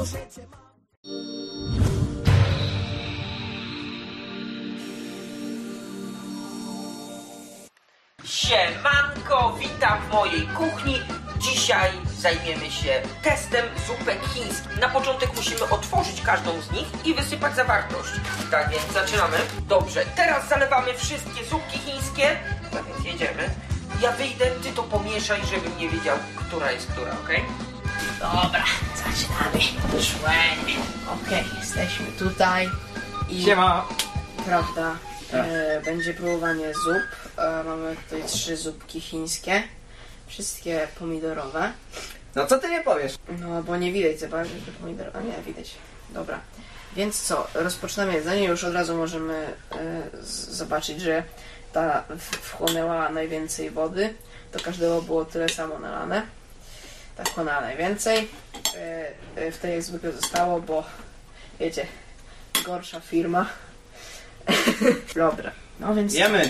Siemanko, witam w mojej kuchni. Dzisiaj zajmiemy się testem zupek chińskich. Na początek musimy otworzyć każdą z nich i wysypać zawartość. Tak więc zaczynamy. Dobrze, teraz zalewamy wszystkie zupki chińskie. Tak więc jedziemy. Ja wyjdę, ty to pomieszaj, żebym nie wiedział, która jest która, ok? Dobra, zaczynamy. Szłem. Okej, jesteśmy tutaj i... Siema. Prawda, będzie próbowanie zup. Mamy tutaj 3 zupki chińskie. Wszystkie pomidorowe. No co ty nie powiesz? No, bo nie widać za bardzo, że pomidorowe. Nie, widać. Dobra. Więc co, rozpoczynamy jedzenie. Już od razu możemy zobaczyć, że ta wchłonęła najwięcej wody. Do każdego było tyle samo nalane. Ta wchłonęła najwięcej. W tej jak zwykle zostało, bo wiecie, gorsza firma. Dobra. No więc... Jemy!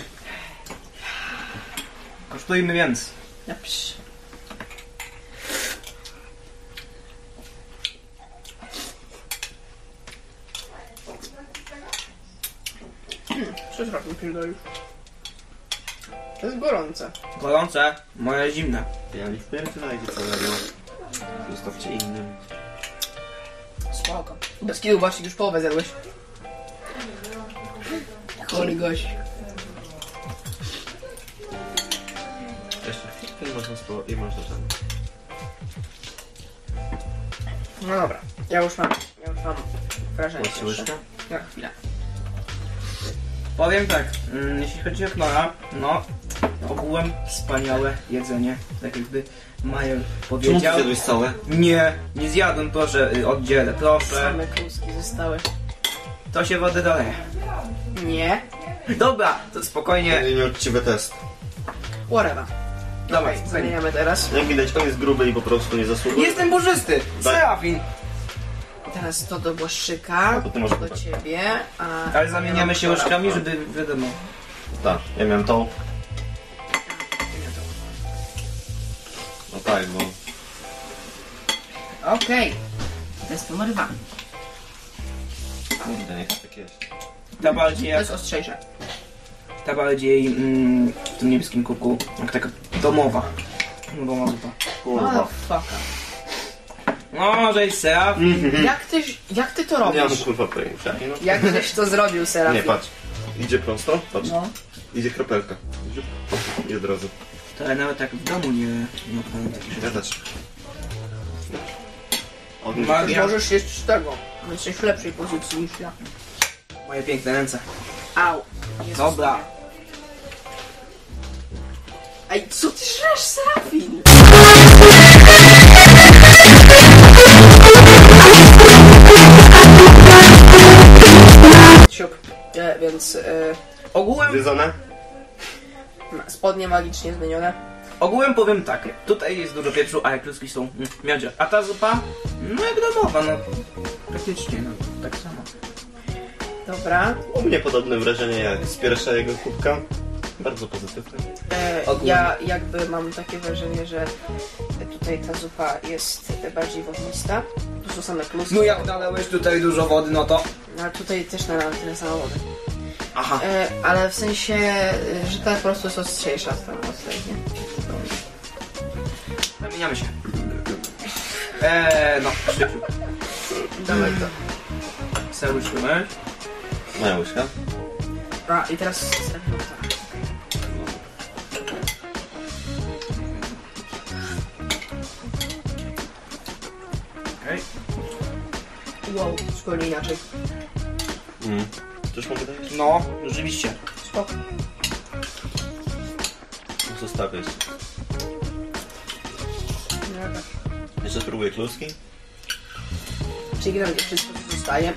Kosztujmy więc. Napisz. Przecież mi pierdolisz. To jest gorące. Gorące, moje zimne. Ja nie wpierdzielajcie całego. Zostawcie innym. Spoko. Bez kilu właśnie już połowę zjadłeś. Chory gość. Jeszcze chwilkę można spróbować i można ten. No dobra, ja już mam wrażenie. Macie łyżkę? Na chwilę. Powiem tak, jeśli chodzi o Knora, no ogółem wspaniałe jedzenie. Tak jakby Major Czemu ty powiedział. zjadłeś całe? Nie zjadłem, proszę, oddzielę, proszę. Same kluski zostały. To się wodę doleje. Nie. Dobra, to spokojnie. Nieuczciwy test. Whatever. Dawaj, Zamieniamy teraz. Jak widać, on jest gruby i po prostu nie zasługuje. Jestem puszysty, Serafin. Teraz to do błaszczyka, to ty masz do kupę. ciebie, a... Ale zamieniamy się łyżkami, żeby wiadomo. Tak, ja miałem tą. No tak, bo... Okej. Test numer 2. Kurde, niech tak jest. Ta bardziej To jak, jest ostrzejsze. ta bardziej w tym niebieskim kuku, jak taka domowa. Domowa zupa. Oh, fuck. No, żeś Seraf. Jak ty to Nie mam robisz? kurwa pojęcia. No. Jak żeś to zrobił, Serafin? Nie, patrz. Idzie prosto, patrz. No. Idzie kropelka. I od razu. To ja nawet tak w domu nie mam takich rzeczy. Ja też. Magia. Możesz jeść z tego. Jesteś w lepszej pozycji niż ja. Moje piękne ręce. Au. Jezus. Dobra. Ej, co ty żresz, Serafin? Siup. Więc Ogółem, Zjedzone? spodnie magicznie zmienione. ogółem powiem tak. Tutaj jest dużo pieprzu, a jak kluski są miodzie. A ta zupa, no jak domowa, no. Praktycznie, no. Tak samo. Dobra. U mnie podobne wrażenie jak z pierwszego kubka. Bardzo pozytywne. Ja jakby mam takie wrażenie, że tutaj ta zupa jest bardziej wodnista. Tu są same kluski. No jak nalałeś tutaj dużo wody, no to... Ale tutaj też nalałem tyle samo wody. Aha. Ale w sensie, że ta po prostu jest ostrzejsza z tam ostrej, nie? Zamieniamy się. No, Krzysiu. Dawaj to. Seruszymy. Moja łyżka. A, i teraz... Okej. Wow, zupełnie inaczej. Też mogę dać? No, rzeczywiście. Spoko. Zostawię jeszcze. Jeszcze spróbuję kluski. Czyli generalnie wszystko co zostaje.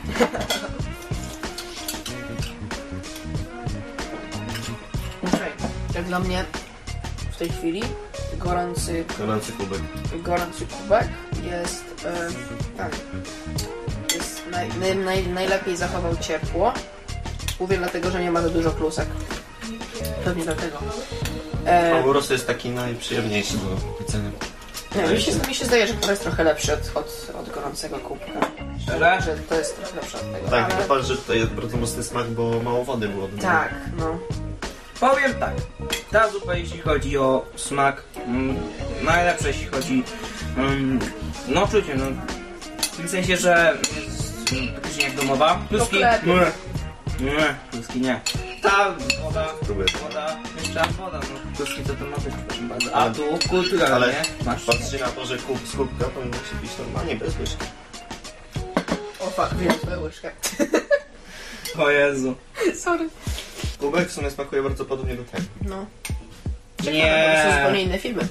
Okej, jak dla mnie w tej chwili gorący kubek jest tak. Jest najlepiej zachował ciepło. Mówię dlatego, że nie ma za dużo klusek. Pewnie dlatego. A po prostu jest taki najprzyjemniejszy do jedzenia. Nie, mi się zdaje, że to jest trochę lepszy od gorącego kubka. Szczerze? Że to jest trochę lepsze od tego. Tak, ale... tylko patrz, że tutaj jest bardzo mocny smak, bo mało wody było do niego. Tak, no. Powiem tak, ta zupa jeśli chodzi o smak, najlepsza jeśli chodzi, no czucie, no, w tym sensie, że jest praktycznie jak domowa. Kluski, nie, kluski nie. Ta woda, jeszcze woda, no kluski to ma być, proszę bardzo. A tu kulturalnie, Ale masz. patrzcie na to, że kup z kubka powinno się pić normalnie, bez łyżki. O fuck, wiem twoją łyżkę. O Jezu. Sorry. Kubek w sumie smakuje bardzo podobnie do tego. No. Nie. To są zupełnie inne filmy.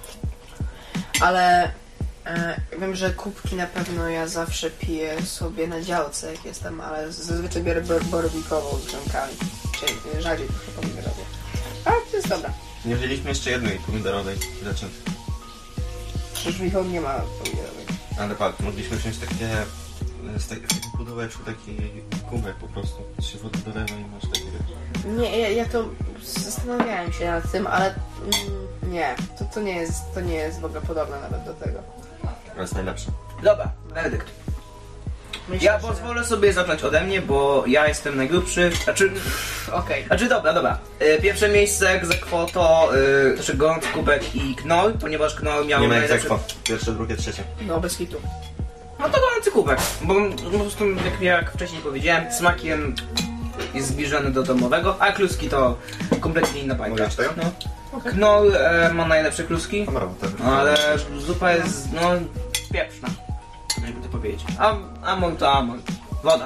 Ale wiem, że kubki na pewno ja zawsze piję sobie na działce, jak jestem, ale zazwyczaj biorę borowikową z grznkami. Czyli rzadziej trochę pomidorowo. A, to jest dobra. Nie wzięliśmy jeszcze jednej pomidorowej rzeczy. Przecież Michał nie ma pomidorowej. Ale patrz, mogliśmy wziąć takie, w takim pudełeczku taki kubek po prostu. Się wodę dolewa i masz takie rzeczy. Nie, ja to zastanawiałem się nad tym, ale nie, to nie jest w ogóle podobne nawet do tego. To jest najlepsze. Dobra, werdykt. Myślę, Ja że- pozwolę sobie zacząć ode mnie, bo ja jestem najgrubszy, Okej. Znaczy dobra. Pierwsze miejsce ex aequo to znaczy gorący kubek i knol, ponieważ knol miał Nie ma najlepszy... egzekwo. Pierwsze, drugie, trzecie. No, bez kitu. No to gorący kubek, bo po prostu jak wcześniej powiedziałem, smakiem jest zbliżony do domowego, a kluski to kompletnie inna bajka. Mogę tego? No. Knol ma najlepsze kluski, Kamerowo, tak. ale zupa jest no pieprzna, jakby to powiedzieć. A amol to amol. Woda.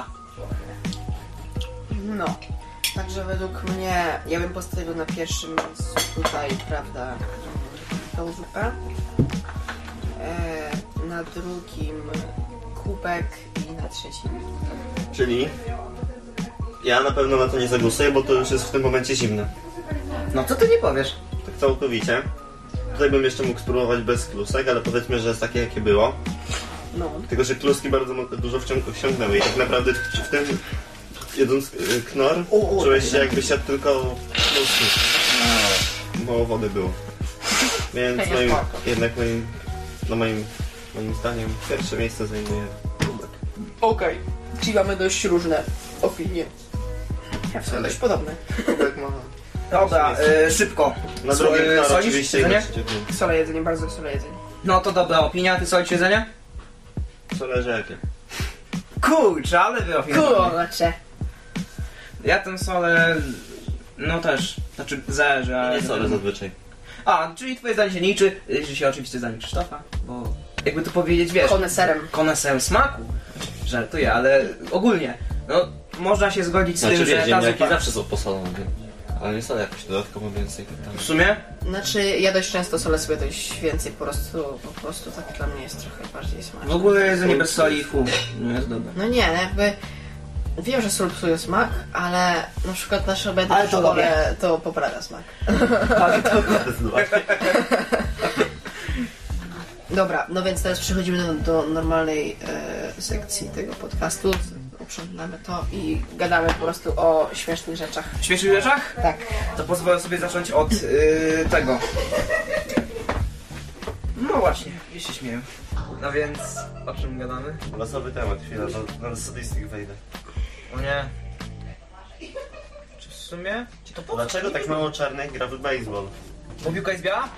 No. Także według mnie, ja bym postawił na pierwszym miejscu tutaj, prawda, tą zupę. Na drugim kubek i na trzecim. Czyli ja na pewno na to nie zagłosuję, bo to już jest w tym momencie zimne. No co ty nie powiesz? Tak całkowicie. Tutaj bym jeszcze mógł spróbować bez klusek, ale powiedzmy, że jest takie jakie było. No. Tylko, że kluski bardzo dużo wciągnęły i tak naprawdę w tym jedząc knor czułeś się jakbyś jadł tylko kluski. Mało wody było. Więc moim zdaniem pierwsze miejsce zajmuje kubek. Okej. Czyli mamy dość różne opinie. Ja w sumie dość podobne. Kubek ma... Dobra, szybko. Na drugim knor solisz oczywiście i na jedzenie? trzecim. Sole jedzenie, bardzo sole jedzenie. No to dobra opinia, ty solisz jedzenie? Co leży jakie? Kurczę, ale wyrafinowane. Kurczę. Ja tę solę, no też, znaczy zależy, ale... Nie solę zazwyczaj. A, czyli twoje zdanie się liczy, liczy się oczywiście zdanie Krzysztofa, bo jakby to powiedzieć, wiesz... Koneserem. Koneser smaku. Żartuję, ale ogólnie, no można się zgodzić z tym, że ta ziemniaki zupa... zawsze są posolone, ale nie solę jakoś dodatkowo więcej. W sumie? Znaczy, ja dość często solę sobie dość więcej, po prostu tak dla mnie jest trochę bardziej smaczne. W ogóle jedzenie bez soli, nie jest dobre. No nie, jakby... Wiem, że sól psuje smak, ale na przykład nasze obiady Ale w to szkole to poprawia smak. Dobra, no więc teraz przechodzimy do normalnej sekcji tego podcastu. Uprzątnamy to i gadamy po prostu o śmiesznych rzeczach. W śmiesznych rzeczach? Tak. To pozwolę sobie zacząć od tego. No właśnie, gdzieś się śmieję. No więc, o czym gadamy? Losowy temat, chwila, na statystyk wejdę. O nie. Czy w sumie? Czy to po co? Dlaczego tak mało czarnych gra w baseball? Bo piłka jest biała?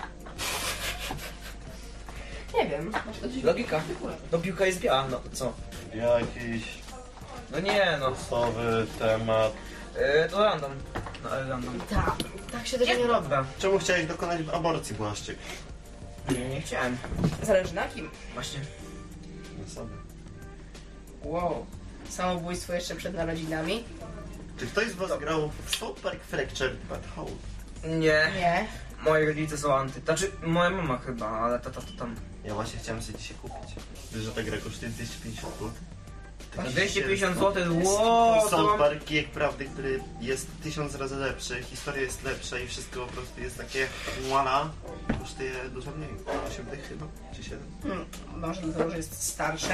Nie wiem. Logika. No piłka jest biała, no co? Jakiś No nie no. losowy temat. To random. No random. Tak się tego nie robi. Dobra. Czemu chciałeś dokonać aborcji, Błaszczyk? Nie chciałem. Zależy na kim. Właśnie. Losowy. Wow. Samobójstwo jeszcze przed narodzinami? Czy ktoś z was grał w South Park Fractured But Whole? Nie. Nie. Moi rodzice są anty. Znaczy, moja mama chyba, ale tata to tam. Ja właśnie chciałem sobie dzisiaj kupić. Wiesz, że ta gra kosztuje 250 zł? 250 zł, To wow, to South mam... Park Kijek Prawdy, który jest 1000 razy lepszy, historia jest lepsza i wszystko po prostu jest takie voila. Kosztuje dużo mniej. 8 dych chyba, czy 7? Może dlatego, że jest starsze.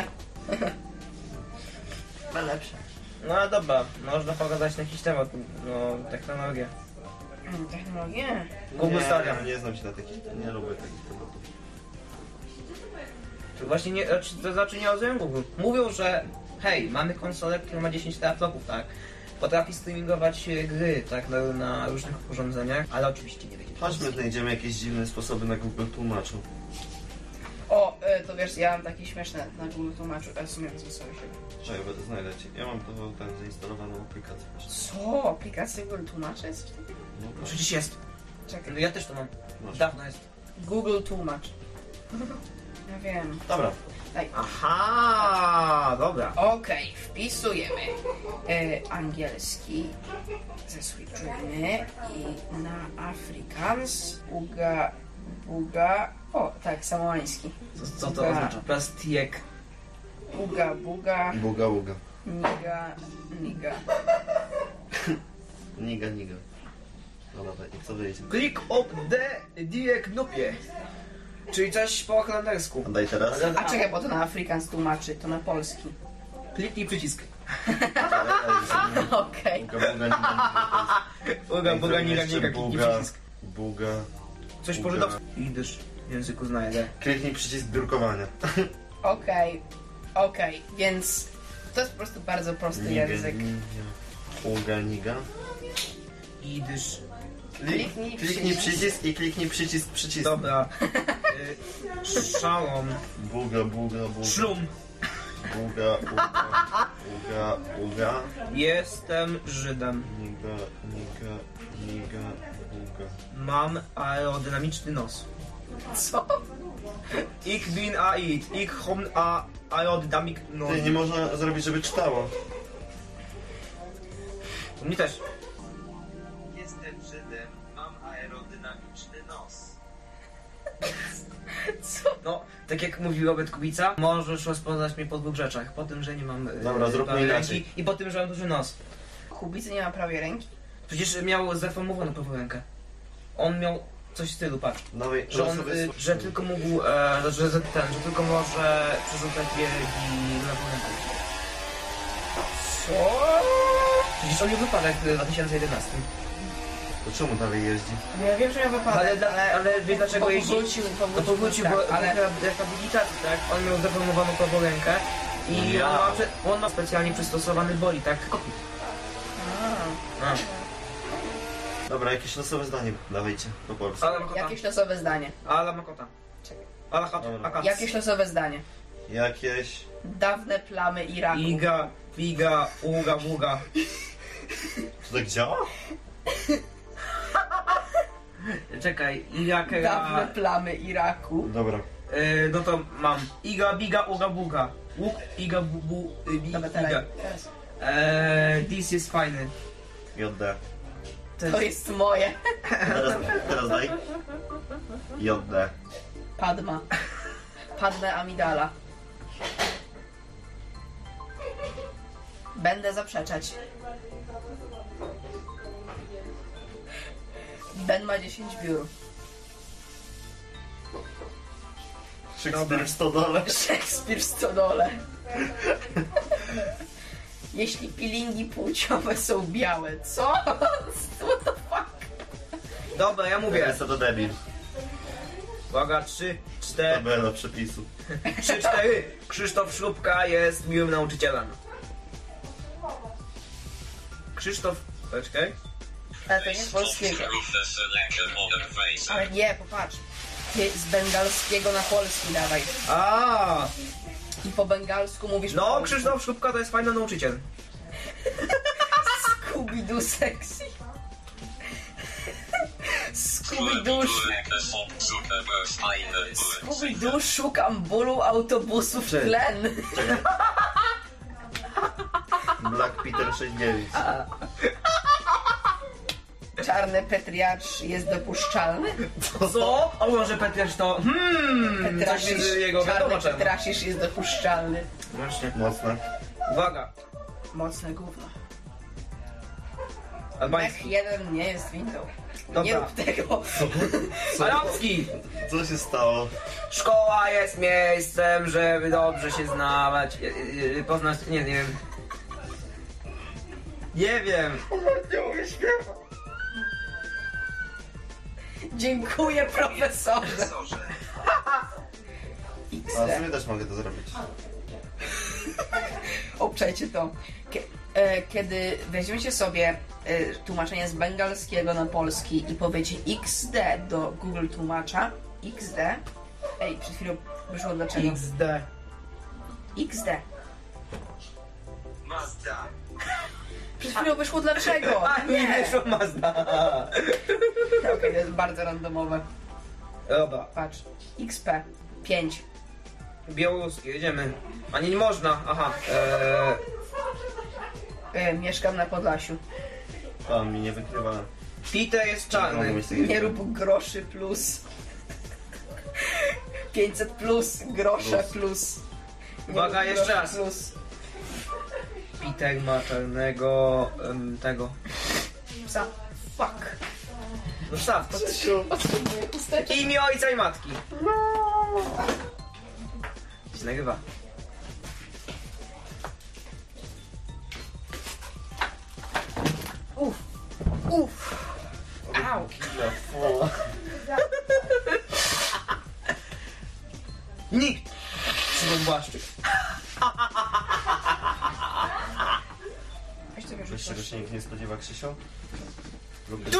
Ale lepsze. No dobra, można pogadać na jakiś temat, no technologię. Technologię? Google Stadia. Nie znam się na takich, nie lubię takich tematów. To właśnie nie, to znaczy nie rozumiem Google. Mówią, że hej, mamy konsolę, która ma 10 teraflopów, tak? Potrafi streamingować gry, tak, na różnych urządzeniach, ale oczywiście nie będzie. Chodźmy, znajdziemy jakieś dziwne sposoby na Google Tłumaczu. O, to wiesz, ja mam takie śmieszne na Google Tłumaczu, w sumie to sobie siebie. Czekaj, znajdę ci. Ja mam tę zainstalowaną aplikację. Co? Aplikacja Google Tłumacza jest? No, Przecież jest. Czekaj. No ja też to mam. masz. Dawno jest. Google Tłumacz. Ja wiem. Dobra. Daj. Aha, dobra. Okej, wpisujemy angielski, zeswitchujemy i na Afrikaans, uga, buga, o tak, samoański. Co to oznacza? Plastiek. Uga, buga, Buga, buga. niga, niga. Niga, niga. No dawaj, i co wyjdzie? Click up the die knopie. Czyli coś po holendersku. A daj teraz. A czekaj, bo to na Afrikaans tłumaczy, to na polski. Kliknij przycisk. Okej. Buga, buga, niga, Uga, buga, niga, niga, kliknij buga, przycisk. buga. Coś buga. pożytowskiego. Idysz w języku znajdę. Kliknij przycisk drukowania. Okej, więc to jest po prostu bardzo prosty język. Uga, niga. Idysz. Kliknij przycisk i kliknij przycisk. Dobra. Szalom. Buga, buga, buga. Szlum. Buga, uga. Jestem Żydem. Niga, buga. Mam aerodynamiczny nos. Co? Ich bin ait. Ich hom a aerodynamik nos. Ty, nie można zrobić, żeby czytało. Mnie też. Jestem Żydem, mam aerodynamiczny nos. Co? No, tak jak mówił Robert Kubica, możesz rozpoznać mnie po dwóch rzeczach. Po tym, że nie mam Dobra, zróbmy prawej inaczej. ręki i po tym, że mam duży nos. Kubicy nie ma prawej ręki? Przecież miał zdeformowaną prawą rękę. On miał coś w stylu, patrz. Dawaj, Że on, że tylko mógł, że tylko może przerzucać biegi na rękę. Co? Przecież on miał wypadek w 2011. To czemu dalej jeździ? Ja wiem, że miał wypadek, Ale wiesz dlaczego jeździ? No powrócił, tak, bo ale... rehabilitacji, tak? On miał zdeformowaną prawą rękę i Ja. on ma specjalnie przystosowany boli, tak? Kopi. A. Dobra, jakieś losowe zdanie dawajcie, po polsku. Ala Makota. Jakieś losowe zdanie. Ala Makota. Czekaj. Ala Hat. Dobra. Akat. Jakieś losowe zdanie. Jakieś... Dawne plamy Iraku. Iga, piga, uga, buga. To tak działa? Czekaj, Dawne Irakera. plamy Iraku. Dobra. No to mam. Iga, biga, uga, buga. Łuk, iga, bu, Dobra, iga. teraz. This jest fajny. JD. To jest moje. Teraz daj. JD. Padma. Padme Amidala. Będę zaprzeczać. Ben ma 10 biur. Szekspir w stodole. Szekspir w stodole. Jeśli peelingi płciowe są białe, co? What the fuck? Dobra, ja mówię. Jest to debil. Uwaga, 3, 4, Tabela przepisu. 3, 4. Krzysztof Szlupka jest miłym nauczycielem. Krzysztof... Czekaj. Ale to nie z polskiego. Ale nie, popatrz. Ty z bengalskiego na polski dawaj. A, I po bengalsku mówisz po no polsku. Krzysztof Szlupka to jest fajny nauczyciel. Scooby-Doo sexy. Scooby-Doo Scooby-Doo szukam bólu autobusów Cześć. tlen. Black Peter 69. Czarny Petriarch jest dopuszczalny? Co? A może Petriarz to... coś między jego Czarny wiadomo czemu. Petriarch jest dopuszczalny. Właśnie. Mocne. Uwaga. Mocne gówno. Albański. Mech 1 nie jest windą. Dobra. Nie rób tego. Arabski. Co się stało? Szkoła jest miejscem, żeby dobrze się znawać. Poznać... Nie wiem. Nie wiem. Nie umiem śpiewać. Dziękuję, profesorze. X. A w sumie też mogę to zrobić. Obczajcie to. Kiedy weźmiecie sobie tłumaczenie z bengalskiego na polski i powiecie XD do Google tłumacza, XD, przed chwilą wyszło dlaczego. XD. Mazda. Przed chwilą wyszło dlaczego. A nie, wyszło Mazda. Okej, to jest bardzo randomowe. Dobra, Patrz. XP. 5. białoruskie, jedziemy. A nie można, aha. Mieszkam na Podlasiu. A, mi nie wykrywa. Peter jest czarny. Nie rób groszy plus. 500 plus, grosze plus. Nie Uwaga, rób jeszcze groszy raz. Plus. Peter ma czarnego... tego. Psa. Fuck. No staw. Potrzebuję chusteczek. Imię ojca i matki. Się nagrywa. Uff. Au. Nikt! Szymon Błaszczyk. Weź sobie Wiesz, rzuć czego się nikt nie spodziewa, Krzysiu? Du.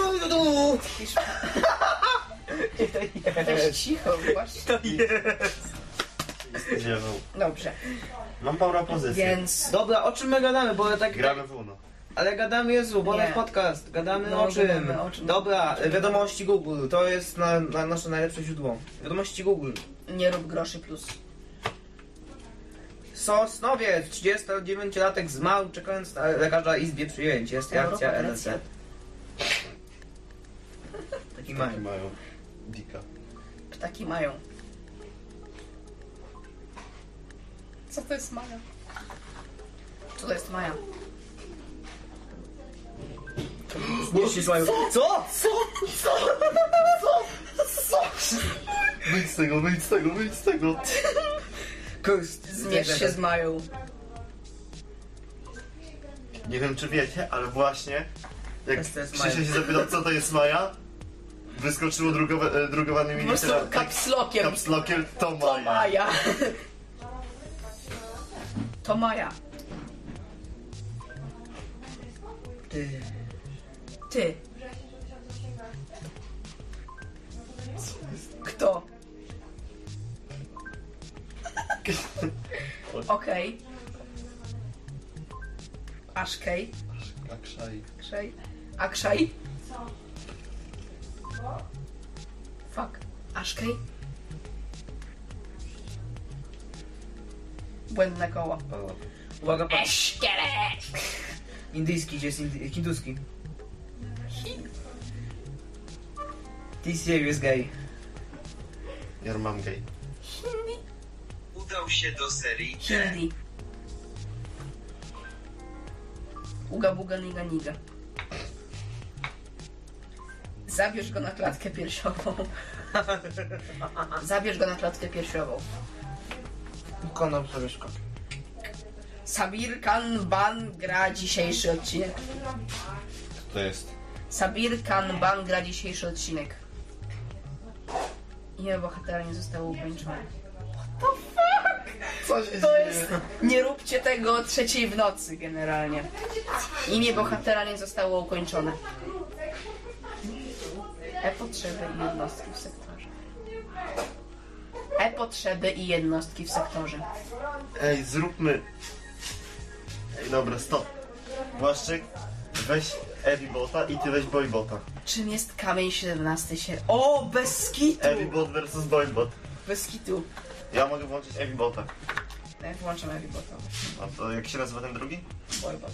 Weź cicho, właśnie. Spodziewał. Dobrze, Mam propozycję. więc... Dobra, o czym my gadamy, bo tak... Gramy w Uno. Ale gadamy, Jezu, bo Nie. nasz podcast. Gadamy No, o czym? gadamy o czym? Dobra, wiadomości Google. To jest na nasze najlepsze źródło. Wiadomości Google. Nie rób groszy plus. Sosnowiec, 39-latek zmarł, czekając na lekarza izbie przyjęć. Jest reakcja Europa, NSZ. Grecja. Taki Taki mają. mają. Dika. Ptaki mają. Co to jest Maja? Co to jest Maja? Nie się złają. Co? Wyjdź z tego, wyjdź z tego, wyjdź z tego. Zmierz się z Mają. Nie wiem, czy wiecie, ale właśnie jak To jest Krzysiu Maja. się zapytał, co to jest Maja, wyskoczyło drugowanymi Po prostu literami. kapslokiem. Kapslokiem to To Maja. Maja. To Maja. Ty. Ty. Kto? Okej. Aszkej. Akshai. Krzej. Akrzaj. Fuck. Aszkej. Błędne koło. Uwaga, patrz. Eszkele! Indyjski, gdzie jest hinduski. This serious gay. Your mom gay. Udał się do serii D. Hindi. Uga buga niga niga. Zabierz go na klatkę piersiową. Zabierz go na klatkę piersiową. Konał sobie szkoda. Sabir Khan Ban gra dzisiejszy odcinek. To jest. Sabir Khan Ban gra dzisiejszy odcinek. Imię bohatera nie zostało ukończone. Co się To jest... Nie róbcie tego o 3:00 w nocy generalnie. Imię bohatera nie zostało ukończone. E-potrzeby i jednostki w sektorze. E-potrzeby i jednostki w sektorze. Ej, zróbmy. Ej, dobra, stop. Błaszczyk, weź Evibota i ty weź Boybota. Czym jest kamień 17 się... O, bez skitu! Evibot versus Boybot. Bez skitu. Ja mogę włączyć Evibota. Ja włączam Evibota. A to jak się nazywa ten drugi? Boybot.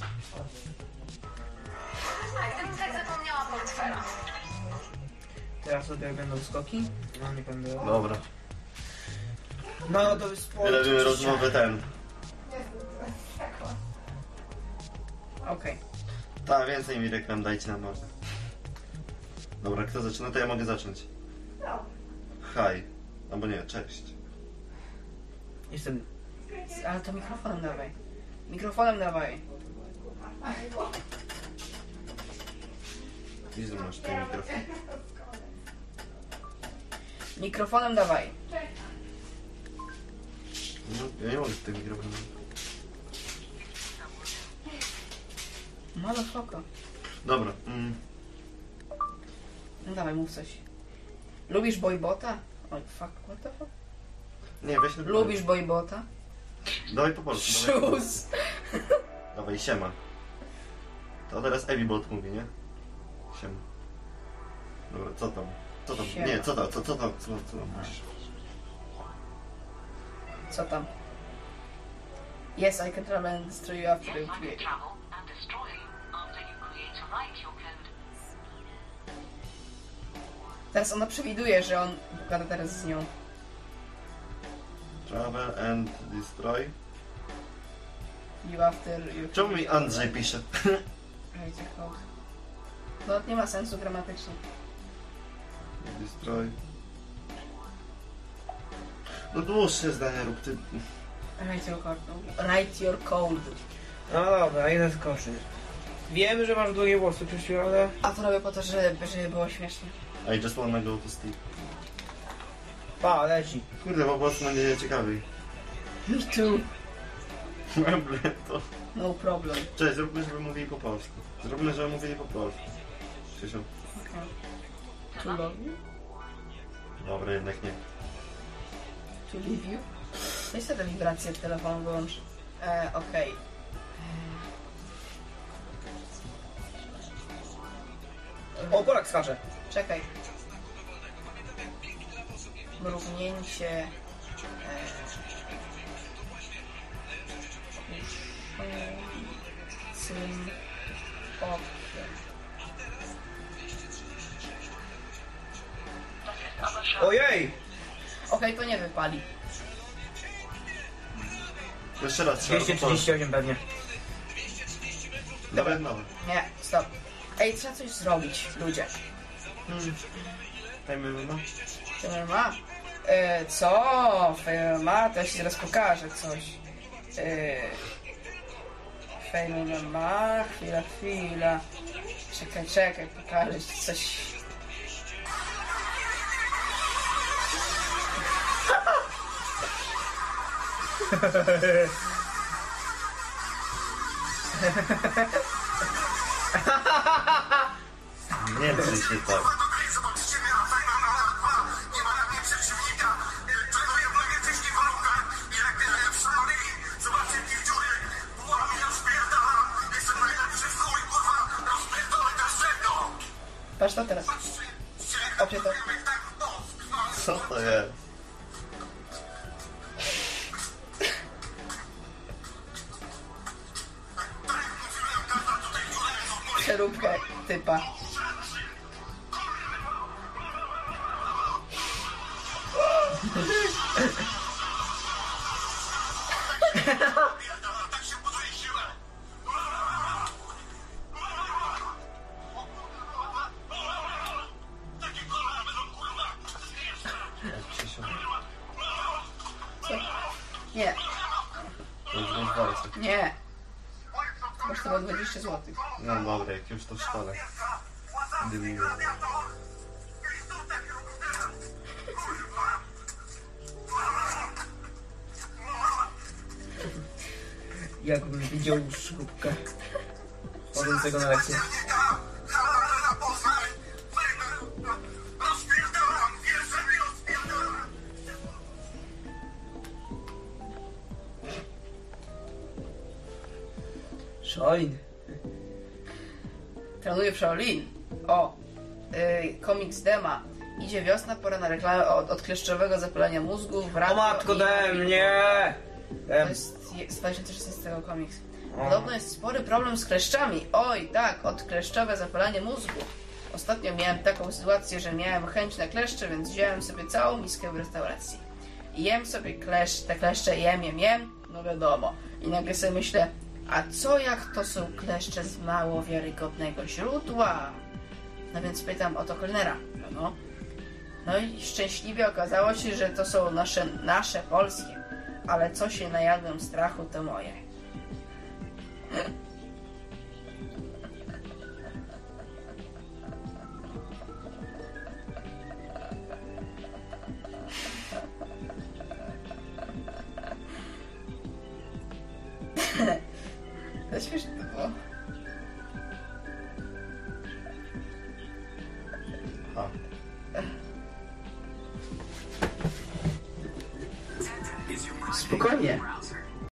A gdybym tak zapomniała portfela. Teraz sobie będą skoki. No nie będę. Dobra. Narodowy sport. Robimy rozmowę ten. Okej. Tak, więcej mi reklam dajcie na mordę. Dobra, kto zaczyna? To ja mogę zacząć. Hi. Albo nie, cześć. Jestem. Ale to mikrofonem dawaj. Mikrofonem dawaj. Gdzie masz ten mikrofon? Mikrofonem dawaj. No, ja nie mogę z tym mikrofonem. Motherfucker. Dobra. No dawaj, mów coś. Lubisz boybota? Oj, fuck, what the fuck? Nie, weź na Lubisz boybota? Dawaj po polsku. Dawaj, Shoes! dawaj, siema. To teraz Evibot mówi, nie? Siema. Dobra, co tam? Co tam? Siema. Nie, co tam? Co tam musisz? Co tam? Yes, I can travel and destroy you after you create. Travel and destroy after you create or write your code. Teraz ona przewiduje, że on gada teraz z nią. Travel and destroy. You after you... Czemu mi Andrzej pisze? Write your code. No nie ma sensu gramatycznie. Destroy. No dłuższe zdania rób ty. Write your code. Write your code. No dobra, idę skoczyć. Wiemy, że masz długie włosy, Krzysiu, ale... A to robię po to, żeby było śmiesznie. I just wanna go to sleep. Pa, leci. Kurde, po prostu na mnie ciekawiej. Me too. Meble to... No problem. Cześć, zróbmy, żeby mówili po polsku. Zróbmy, żeby mówili po polsku. Krzysiu. To love you? Dobra, jednak nie. To leave you? Weź sobie tę wibrację telefonu wyłącz. Okej. O, Polak skacze. Czekaj. Mrugnięcie. Uszczym okiem. Ojej! Okej, to nie wypali. Jeszcze raz trzeba po polsku. 238 pewnie. Nawet nowe. Nie, stop. Ej, trzeba coś zrobić, ludzie. Dajmy no. Firma? Co? Firma? To ja ci zaraz pokażę coś. Firma? Chwila. Czekaj, pokażę ci coś. Nie drzyj się tak. Patrz to teraz. Opie to. Co to jest? Przeróbkę typa. Krzysiu. Nie, To już nie walce. nie. Kosztowało 20 zł. No dobra, jak już to w szkole. Debilu. Jakbym widział szkubkę chodzącego na lekcję. Shaolin. Trenuję w Shaolin. O, komiks Dema. Idzie wiosna, pora na reklamę od kleszczowego zapalenia mózgu w O radio matko, i- dem, nie! To jest z 2016 komiks. Podobno jest spory problem z kleszczami. Oj, tak, odkleszczowe zapalanie mózgu. Ostatnio miałem taką sytuację, że miałem chęć na kleszcze, więc wziąłem sobie całą miskę w restauracji. I jem sobie te kleszcze, jem, no wiadomo. I nagle sobie myślę, a co jak to są kleszcze z mało wiarygodnego źródła? No więc pytam o to kelnera. No i szczęśliwie okazało się, że to są nasze polskie. Ale co się najadłem strachu, to moje. No śmieszne to było. A. Spokojnie.